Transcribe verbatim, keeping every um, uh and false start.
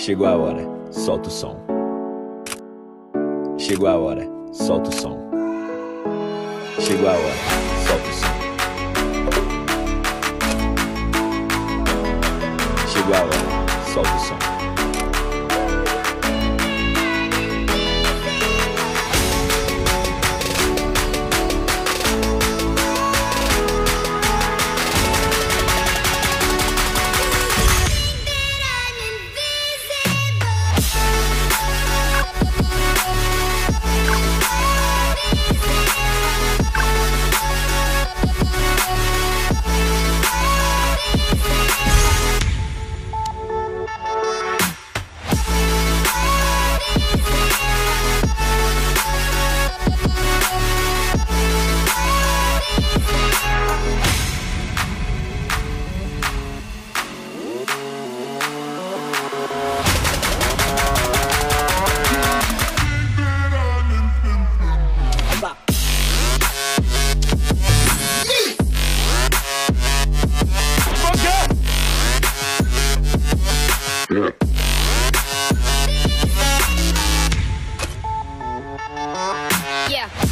Chegou a hora, solta o som. Chegou a hora, solta o som. Chegou a hora, solta o som. Chegou a hora, solta o som. Yeah.